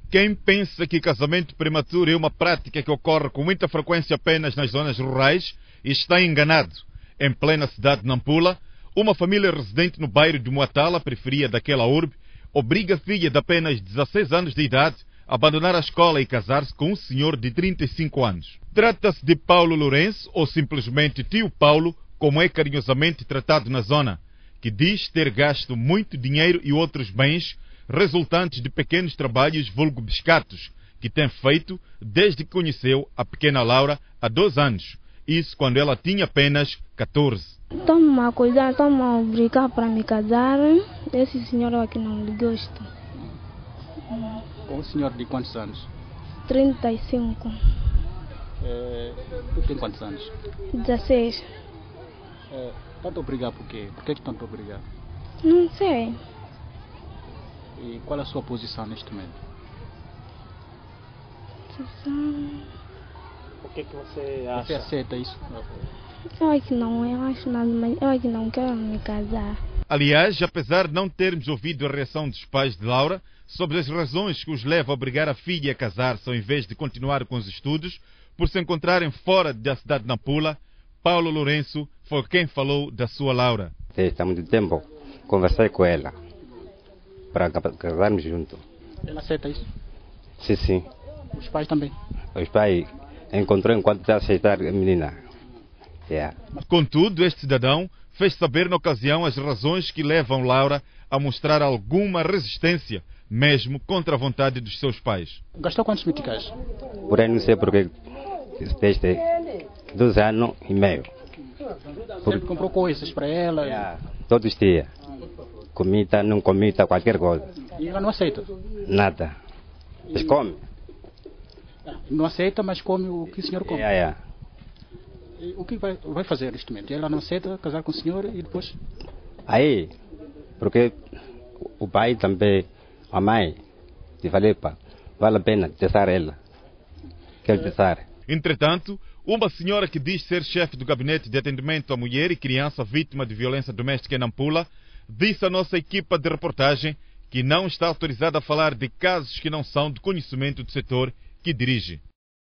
Quem pensa que casamento prematuro é uma prática que ocorre com muita frequência apenas nas zonas rurais está enganado. Em plena cidade de Nampula, uma família residente no bairro de Muatala, periferia daquela urbe, obriga a filha de apenas 16 anos de idade a abandonar a escola e casar-se com um senhor de 35 anos. Trata-se de Paulo Lourenço, ou simplesmente Tio Paulo, como é carinhosamente tratado na zona, que diz ter gasto muito dinheiro e outros bens resultantes de pequenos trabalhos vulgo biscatos, que tem feito desde que conheceu a pequena Laura há 2 anos, isso quando ela tinha apenas 14. Estão-me a cuidar, estão-me a obrigar para me casar. Esse senhor aqui não lhe gosta. Um senhor de quantos anos? 35. Tu tem quantos anos? 16. Tanto obrigar por quê? Por que tanto obrigar? Não sei. E qual é a sua posição neste momento? O que você acha? Você aceita isso? Eu é que não, eu acho nada, mas eu é que não quero me casar. Aliás, apesar de não termos ouvido a reação dos pais de Laura sobre as razões que os levam a obrigar a filha a casar-se ao invés de continuar com os estudos, por se encontrarem fora da cidade de Nampula, Paulo Lourenço foi quem falou da sua Laura. Há muito tempo conversei com ela para casarmos juntos. Ela aceita isso? Sim. Os pais também? Os pais encontrou enquanto está a aceitar a menina. Contudo, este cidadão fez saber na ocasião as razões que levam Laura a mostrar alguma resistência, mesmo contra a vontade dos seus pais. Gastou quantos meticais? Porém, não sei porque desde 12 anos e meio. Sempre comprou coisas para ela? Todos os dias. Comida, não comida, qualquer coisa. E ela não aceita? Nada. Mas come. Não aceita, mas come o que o senhor come? E o que vai fazer neste momento? Ela não aceita casar com o senhor e depois? Aí, porque o pai também, a mãe, te falei, pá, vale a pena deixar ela. Quero deixar. Entretanto, uma senhora que diz ser chefe do gabinete de atendimento à mulher e criança vítima de violência doméstica em Nampula, disse à nossa equipa de reportagem que não está autorizada a falar de casos que não são de conhecimento do setor que dirige.